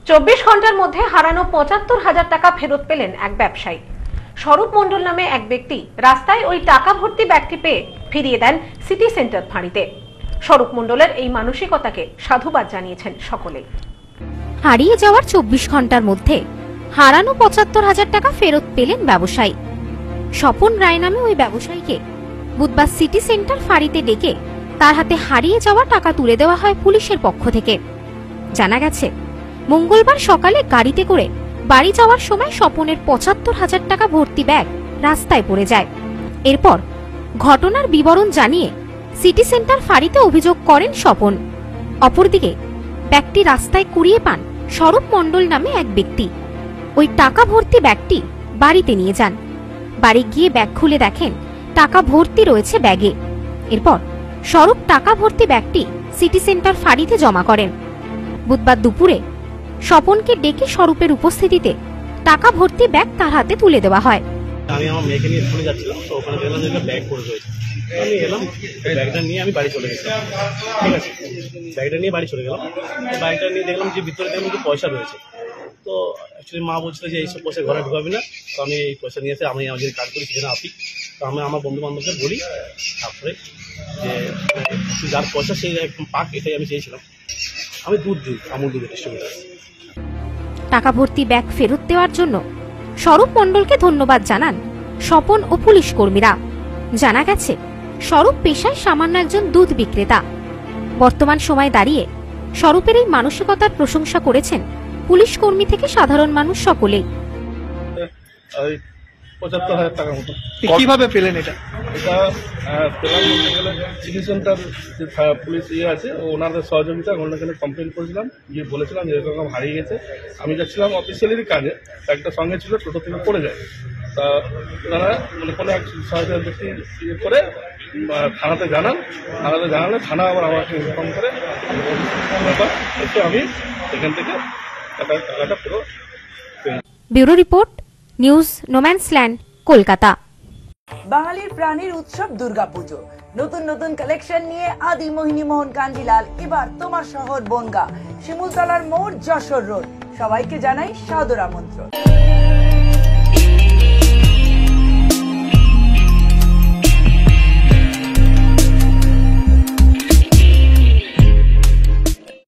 24 ঘন্টার মধ্যে হারানো ৭৫,০০০ টাকা ফেরত পেলেন এক ব্যবসায়ী। স্বরূপ মণ্ডল নামে এক ব্যক্তি রাস্তায় ওই টাকা ভর্তি ব্যাগটি পেয়ে ফিরিয়ে দেন সিটি সেন্টার ফাঁড়িতে। স্বরূপ মণ্ডলের এই মানসিকতাকে সাধুবাদ জানিয়েছেন সকলে। হারিয়ে যাওয়ার 24 ঘন্টার মধ্যে হারানো ৭৫,০০০ টাকা ফেরত পেলেন ব্যবসায়ী। স্বপন রায় নামে ওই ব্যবসায়ীকে বুধবার সিটি সেন্টার ফাঁড়িতে ডেকে তার হাতে হারিয়ে যাওয়া টাকা তুলে দেওয়া হয় পুলিশের পক্ষ থেকে। জানা গেছে, মঙ্গলবার সকালে গাড়িতে করে বাড়ি যাওয়ার সময় স্বপনের ৭৫,০০০ টাকা ভর্তি ব্যাগ রাস্তায় পড়ে যায়। এরপর ঘটনার বিবরণ জানিয়ে সিটি সেন্টার ফাঁড়িতে অভিযোগ করেন স্বপন। অপরদিকে ব্যাগটি রাস্তায় কুড়িয়ে পান স্বরূপ মণ্ডল নামে এক ব্যক্তি। ওই টাকা ভর্তি ব্যাগটি বাড়িতে নিয়ে যান। বাড়ি গিয়ে ব্যাগ খুলে দেখেন টাকা ভর্তি রয়েছে ব্যাগে। এরপর স্বরূপ টাকা ভর্তি ব্যাগটি সিটি সেন্টার ফাঁড়িতে জমা করেন। বুধবার দুপুরে স্বপনকে ডেকে স্বরূপের উপস্থিতিতে টাকা ভর্তি ব্যাগ তার হাতে তুলে দেওয়া হয়। আমি আমার মেয়েকে নিয়ে স্কুলে যাচ্ছিলাম, তো ওখানে দেখলাম যে একটা ব্যাগ পড়ে রয়েছে। আমি এলাম, ব্যাগটা নিয়ে আমি বাড়ি চলে গেছিলাম। ঠিক আছে, ব্যাগটা নিয়ে বাড়ি চলে গেলাম। ব্যাগটা নিয়ে দেখলাম যে ভিতরে দেখলাম যে পয়সা রয়েছে। তো অ্যাকচুয়ালি মা বলছিল যে এইসব পয়সা ঘরে ঢুকাবি না। তো আমি এই পয়সা নিয়ে এসে আমি যে কাজ করি সেখানে আসি। তো আমি আমার বন্ধু বান্ধবকে বলি, তারপরে যে যার পয়সা সেই একদম পাক, এটাই আমি চেয়েছিলাম। আমি দুধ দিই, আমুল দুধ ডিস্ট্রিবিউটার। টাকা ভর্তি ব্যাগ ফেরত দেওয়ার জন্য স্বরূপ মণ্ডলকে ধন্যবাদ জানান স্বপন ও পুলিশ কর্মীরা। জানা গেছে, স্বরূপ পেশায় সামান্য একজন দুধ বিক্রেতা। বর্তমান সময়ে দাঁড়িয়ে স্বরূপের এই মানসিকতার প্রশংসা করেছেন পুলিশ কর্মী থেকে সাধারণ মানুষ সকলেই। ৭৫,০০০ টাকার মতো। কিভাবে পেলেন এটা? এটা পেলাম বলতে গেলে সিটি সেন্টার যে পুলিশ আছে ওনাদের সহযোগিতা। ওনাকে কমপ্লেন করেছিলাম, গিয়ে বলেছিলাম যে এরকম হারিয়ে গেছে। আমি যাচ্ছিলাম অফিসিয়ালেরই কাজে, একটা সঙ্গে ছিল, টোটো থেকে পড়ে যায়। তা ওনারা মানে কোনো এক সহায়তা ব্যক্তি ইয়ে করে থানাতে জানান। থানাতে জানালে থানা আবার আমাকে ইনফর্ম করে ব্যাপার এসে আমি এখান থেকে টাকাটা পুরো। Bureau report, news no man's land, Kolkata. বাঙালির প্রাণীর উৎসব দুর্গাপুজো। নতুন নতুন কালেকশন নিয়ে আদি মোহিনী মোহন কাঞ্জিলাল এবার তোমার শহর বনগাঁ, শিমুলতলার মোড়, যশোর রোড। সবাইকে জানাই সাদর আমন্ত্রণ।